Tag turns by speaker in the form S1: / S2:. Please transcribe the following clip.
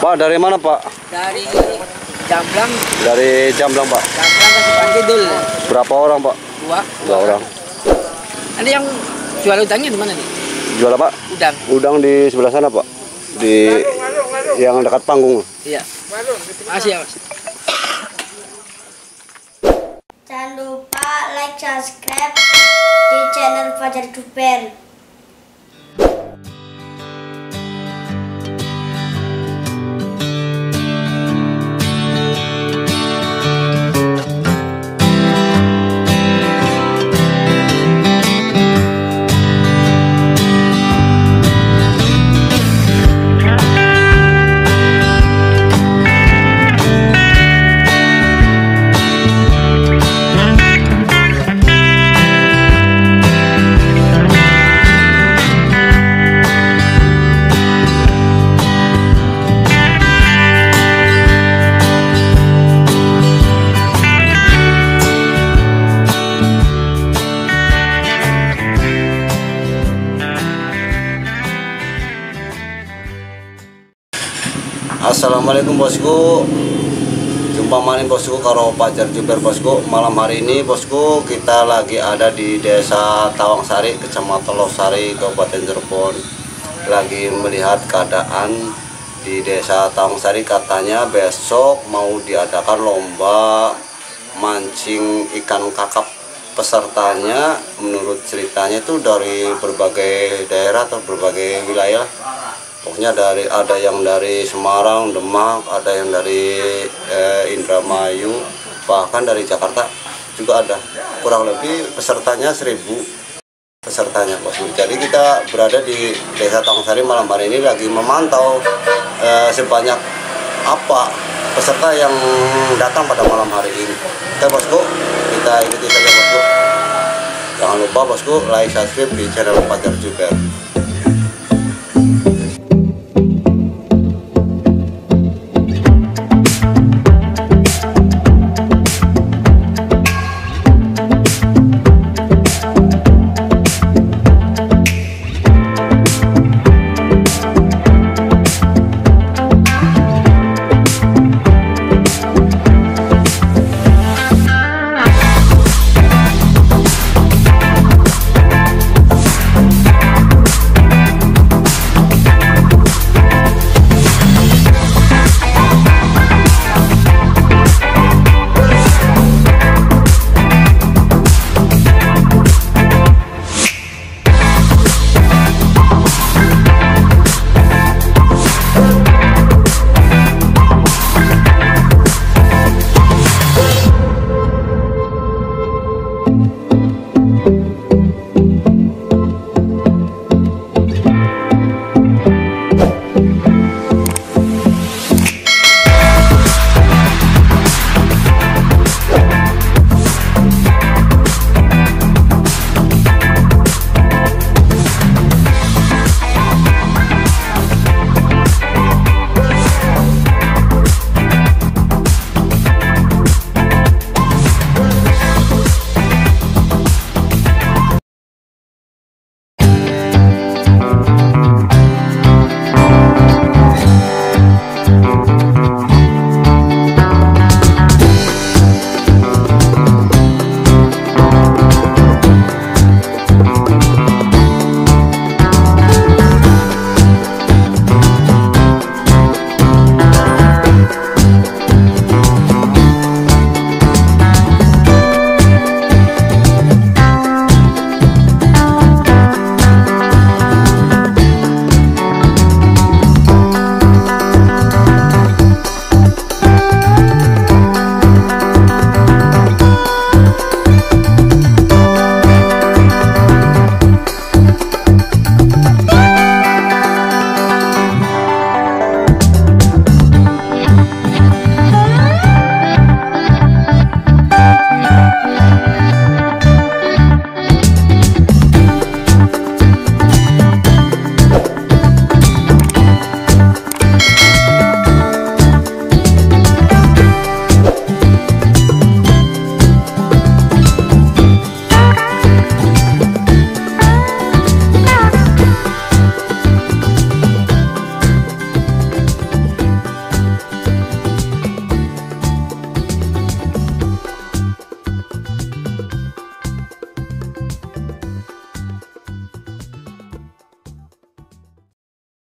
S1: Pak, dari mana Pak?
S2: Dari Jamblang.
S1: Dari Jamblang Pak.
S2: Jamblang ke Simpang Kidul.
S1: Berapa orang Pak?
S2: Dua
S1: orang.
S2: Ada yang jual udangnya di mana nih?
S1: Jual apa?
S2: Udang.
S1: Udang di sebelah sana Pak. Di yang dekat panggung.
S2: Iya. Makasih ya Mas.
S3: Jangan lupa like, subscribe di channel Fajar Duper.
S1: Assalamualaikum bosku. Jumpa maning bosku karo Fajar Duper bosku. Malam hari ini bosku kita lagi ada di Desa Tawangsari, Kecamatan Losari, Kabupaten Cirebon. Lagi melihat keadaan di Desa Tawangsari. Katanya besok mau diadakan lomba mancing ikan kakap. Pesertanya menurut ceritanya itu dari berbagai daerah atau berbagai wilayah. Pokoknya ada yang dari Semarang, Demak, ada yang dari Indramayu, bahkan dari Jakarta juga ada. Kurang lebih pesertanya 1000 pesertanya bosku. Jadi kita berada di Desa Tawangsari malam hari ini lagi memantau sebanyak apa peserta yang datang pada malam hari ini. Oke bosku, kita ikuti saja bosku. Jangan lupa bosku like, subscribe di channel Fajar Duper.